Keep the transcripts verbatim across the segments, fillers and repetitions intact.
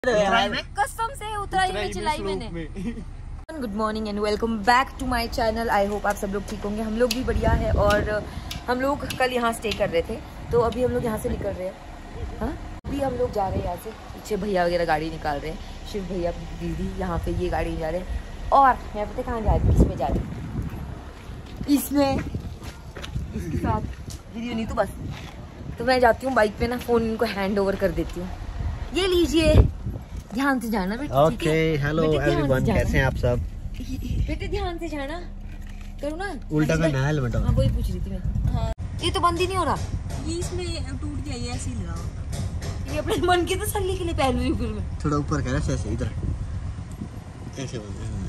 कसम से उतराई में चलाई मैंने। Good morning and welcome back to my channel. I hope आप सब लोग ठीक होंगे। हम लोग भी बढ़िया है और हम लोग कल यहाँ स्टे कर रहे थे तो अभी हम लोग यहाँ से निकल रहे हैं। हाँ अभी हम लोग जा रहे हैं यहाँ से। पीछे भैया वगैरह गाड़ी निकाल रहे हैं, शिव भैया दीदी यहाँ पे ये गाड़ी जा रहे हैं और मैं पता कहाँ जा रही हूँ, इसमें जा रही हूँ, इसमें इसके साथ दीदी नहीं तो बस। तो मैं जाती हूँ बाइक पे ना, फ़ोन इनको हैंड ओवर कर देती हूँ। ये लीजिए, ध्यान से जाना बेटा। ओके हेलो एवरीवन, कैसे हैं आप सब? बेटे ध्यान से जाना, करो ना उल्टा करना है हेलमेट। हाँ वही पूछ रही थी मैं। हाँ ये तो बंद ही नहीं हो रहा, ये इसमें टूट गया, ये ऐसे ही लगाओ। ये अपने मन की तसल्ली के लिए पहन रही हूँ फिर मैं। थोड़ा ऊपर कर ऐसे इधर ऐसे बोलते हैं।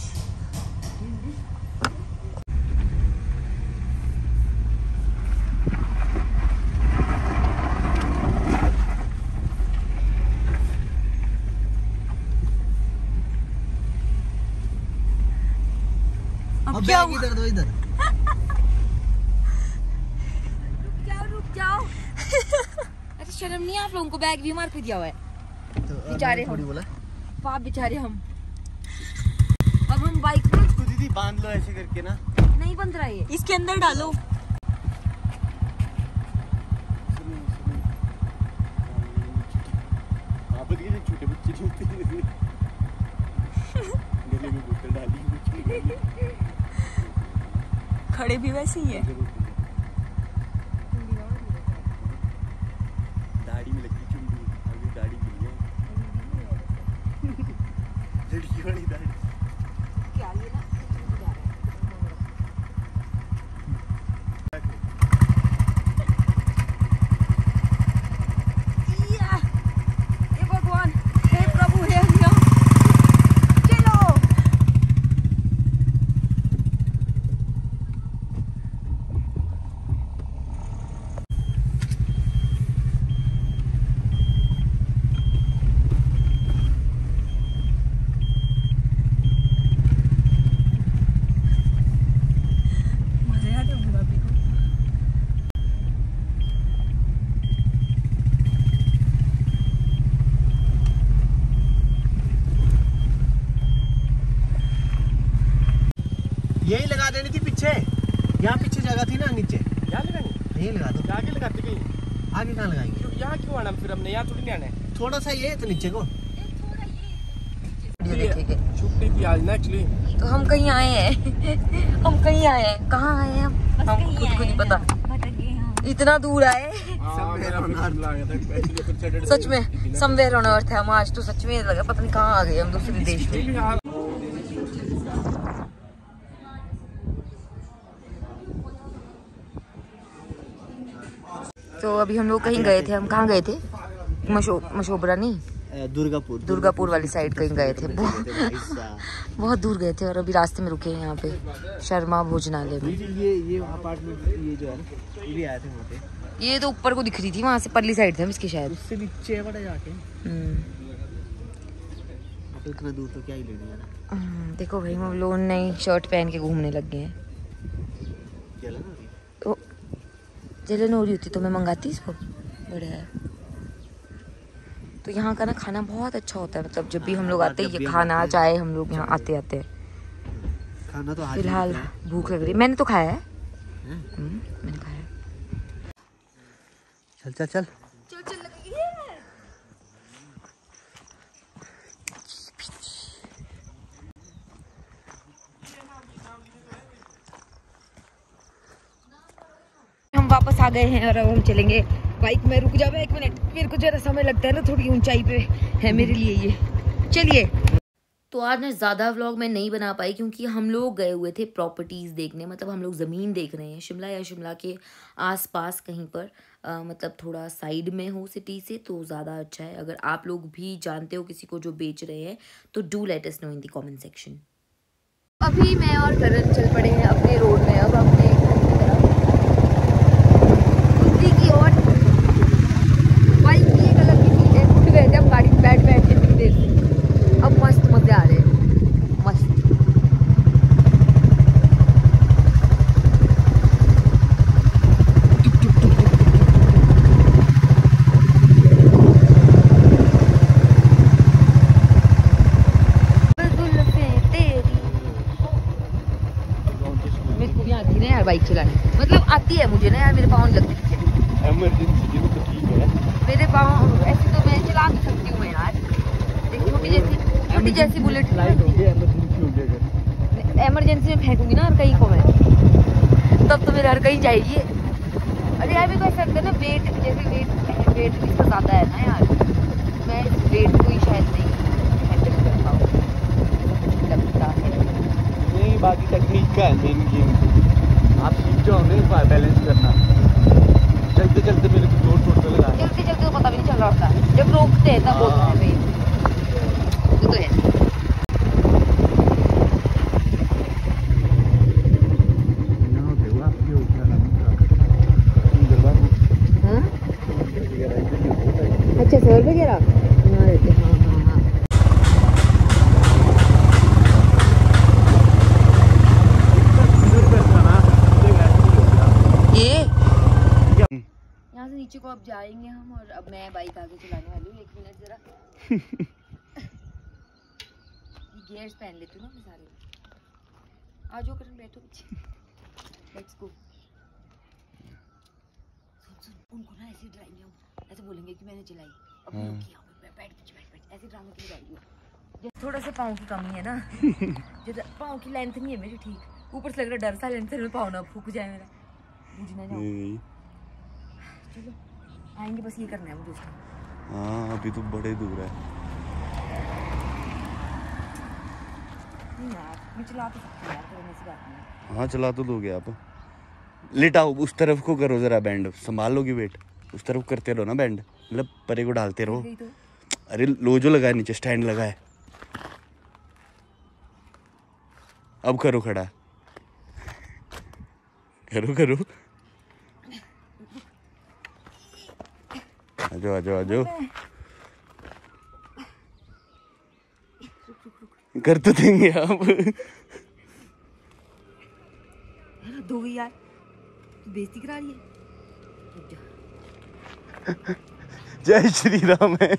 अब क्या हुआ? इधर दो इधर। रुक जाओ रुक जाओ। अरे शर्म नहीं आप लोगों को, बैग भी मार के दिया हुआ है। तो बेचारे थोड़ी बोला पाप बेचारे हम। अब हम बाइक में इसको दीदी बांध लो ऐसे करके ना। नहीं बंद रहा ये, इसके अंदर डालो। आप देखिए छोटे बच्चे झूठे गले में बोतल डाली, खड़े भी वैसे ही है। दाढ़ी में लगी चुंडी, अभी दाढ़ी गिरी है। लड़की वाली दाढ़ी। क्या ये ना हे भगवान, हे प्रभु, हे हरिया, चलो। मजे आते होंगे बापी को। यही लगा देनी थी पीछे, यहाँ पीछे जगह थी ना नीचे, यहाँ लगानी। यही लगा दो। आगे लगाते कहीं, आगे कहाँ लगाएंगे? यहाँ क्यों आना फिर हमने, यहाँ थोड़ी नहीं आना है। थोड़ा सा ये तो नीचे को छुट्टी थी आज ना एक्चुअली। तो हम कहीं आए हैं हम कहीं आए हैं, कहाँ आए हैं हम हम खुद को नहीं पता। इतना दूर आए सच में, समवेयर ऑन अर्थ है हम आज। तो सच में लगा पता नहीं कहाँ आ गए हम, दूसरे देश में। तो अभी हम लोग कहीं गए थे, हम कहाँ गए थे? मशो मशोबरा नहीं, दुर्गापुर दुर्गापुर वाली साइड कहीं गए थे। बहुत दूर गए थे और अभी रास्ते में रुके हैं यहाँ पे शर्मा भोजनालय में। ये ये अपार्टमेंट ये जो है ना, ये भी आए थे वहाँ पे। ये तो ऊपर को दिख रही थी, वहाँ से परली साइड थे हम इसकी शायद। उससे नीचे बड़ा जाके तो इतना दूर तो क्या ही लेने जाना। देखो भाई हम लोग नई शर्ट पहन के घूमने लग गए हैं। तो जलन हो रही होती तो मैं मंगाती इसको, बढ़िया है। तो यहाँ का ना खाना बहुत अच्छा होता है, मतलब जब भी हम लोग आते हैं ये खाना चाहे हम लोग यहाँ आते आते हैं। खाना तो फिलहाल भूख लग रही, मैंने तो खाया है। मैंने खाया है। चल चल चल चल चल लग गई है। हम वापस आ गए हैं और अब हम चलेंगे बाइक में। रुक जाओ एक मिनट, मेरे को जरा समय लगता है ना, थोड़ी ऊंचाई पे है मेरे लिए ये। चलिए। तो आज मैं ज़्यादा व्लॉग मैं नहीं बना पाई क्योंकि हम लोग गए हुए थे प्रॉपर्टीज़ देखने, मतलब हम लोग ज़मीन देख रहे हैं शिमला या शिमला के आसपास कहीं पर, आ, मतलब थोड़ा साइड में हो सिटी से तो ज़्यादा अच्छा है। अगर आप लोग भी जानते हो किसी को जो बेच रहे हैं तो do let us know in the comment section. अभी मैं और करण चल पड़े हैं अपने रोड में, अब अपने की ओर। बाइक की एक अलग की चीज़ है, उठ गए थे हम गाड़ी में बैठ बैठ के इतनी देर से। अब मस्त मजे आ रहे हैं, मस्त। मेरे पाँव नहीं लगते। इमरजेंसी के तो ठीक है। मेरे पाँव ऐसे तो मैं चला भी सकती हूँ मैं यार। छोटी जैसी छोटी जैसी बुलेट लाइट हो गया, इमरजेंसी हो गया। इमरजेंसी में फेंकूंगी ना हर कहीं को मैं, तब तो मेरे हर कहीं जाएगी। अरे यार मेरे को ऐसा लगता है ना वेट, जैसे वेट वेट भी इसका ज़्यादा है ना यार, मैं वेट को ही शायद नहीं हैंडल कर पाऊँ लगता है। नहीं, बाकी टेक्निक का है मेन गेम। आप सीख जाओ ना बैलेंस करना। चलते चलते मेरे को जोर जोर से लगा, चलते चलते तो पता भी नहीं चल रहा होता, जब रोकते हैं तब बोलते हैं भाई। वो तो है। अच्छा सर वगैरह यहाँ रहते। हाँ हाँ हाँ ये यहाँ से नीचे को अब जाएंगे हम, और अब मैं बाइक आगे चलाने वाली हूँ। एक मिनट जरा गियर्स पहन लेती हूँ ना मैं सारे। आ जाओ करण, बैठो पीछे, लेट्स गो। उनको ना ऐसे ड्राइव हम ऐसे बोलेंगे कि मैंने चलाई, अब हाँ। बैठ बैठ पीछे बैठ बैठ ऐसे ड्रामा की ड्राइव। थोड़ा सा पाँव की कमी है ना जैसे पाँव की लेंथ नहीं है मेरी ठीक, ऊपर से लग रहा डर सा लेंथ से पाँव ना फूक जाए मेरा, बुझना जाओ। चलो आएंगे, बस ये करना है मुझे उसका। हाँ अभी तो बड़े दूर है। नहीं यार मैं चला तो सकती हूँ यार, कोई ऐसी बात नहीं। हाँ चला तो दोगे आप। लेटाओ, उस तरफ को करो जरा बैंड, संभाल लोगी वेट। उस तरफ करते रहो ना बैंड, मतलब परे को डालते रहो। तो। अरे लो जो लगा है नीचे, स्टैंड लगा है। अब करो खड़ा, करो करो। आजो आजो आजो, कर तो देंगे आप। दो गई यार, बेइज्जती करा रही है। जय श्री राम है।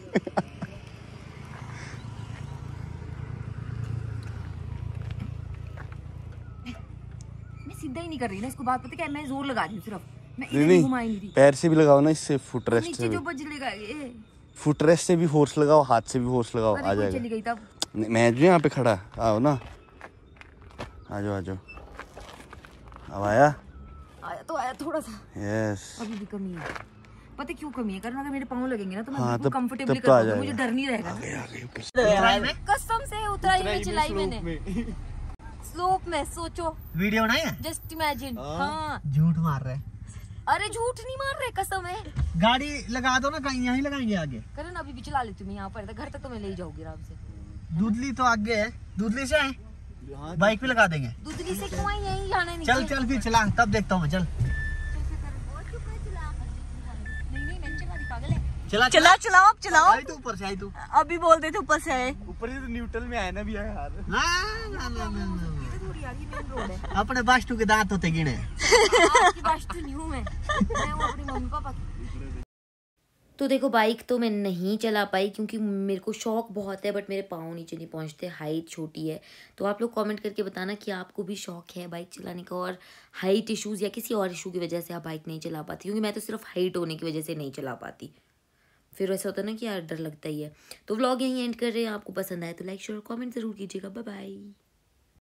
मैं सीधा ही नहीं कर रही ना इसको, बात पता क्या है, मैं जोर लगा रही हूँ सिर्फ, मैं नहीं नहीं, घुमाई नहीं रही। पैर से भी लगाओ ना, इससे फुट रेस्ट नीचे से भी जो बज लेगा ये, फुट रेस्ट से भी फोर्स लगाओ, हाथ से भी फोर्स लगाओ, आ जाएगा। चली गई तब मैं जो यहाँ पे खड़ा, आओ ना, आ जाओ आ जाओ। अब आया आया तो आया थोड़ा सा। यस, अभी भी कमी है, पता क्यों कमी है, कारण अगर मेरे पाँव लगेंगे ना तो मैं हाँ, बिल्कुल तब- कंफर्टेबली तब तो आ कर पाऊंगी, जाएगा। मुझे डर नहीं रहेगा। आगे आगे ऊपर कसम से उतराई में चलाई मैंने, स्लोप में। सोचो वीडियो बनाई है, जस्ट इमेजिन। हाँ झूठ मार रहे। अरे झूठ नहीं मार रहे, कसम है। गाड़ी लगा दो ना, कहीं यहीं लगाएंगे आगे। करण अभी भी चला लेती हूँ, यहाँ पर घर तक तो मैं ले जाऊंगी आराम से। दूधली तो आगे है, दूधली से है, बाइक पे लगा देंगे। दूधली से क्यों आई, यहीं जाना है नीचे। चल चल फिर चला, तब देखता हूँ मैं। चल चला चला चलाओ अब चलाओ। आई तू ऊपर से, आई तू अभी बोल दे थे ऊपर से है। ऊपर से तो न्यूट्रल में आया ना भी यार। ये तो थोड़ी यार, ये मेन रोड है। अपने बास्टू के दांत होते गिने। आपकी बात नहीं हूँ मैं, मैं हूँ अपनी मम्मी पापा की। तो देखो बाइक तो मैं नहीं चला पाई क्योंकि मेरे को शौक बहुत है, बट मेरे पाँव नीचे नहीं पहुंचते, हाइट छोटी है। तो आप लोग कमेंट करके बताना कि आपको भी शौक है बाइक चलाने का, और हाइट इश्यूज़ या किसी और इशू की वजह से आप बाइक नहीं चला पाती। क्योंकि मैं तो सिर्फ हाइट होने की वजह से नहीं चला पाती, फिर ऐसा होता है ना कि यार डर लगता ही है। तो व्लॉग यहीं एंड कर रहे हैं, आपको पसंद आए तो लाइक शेयर कमेंट ज़रूर कीजिएगा। Bye bye.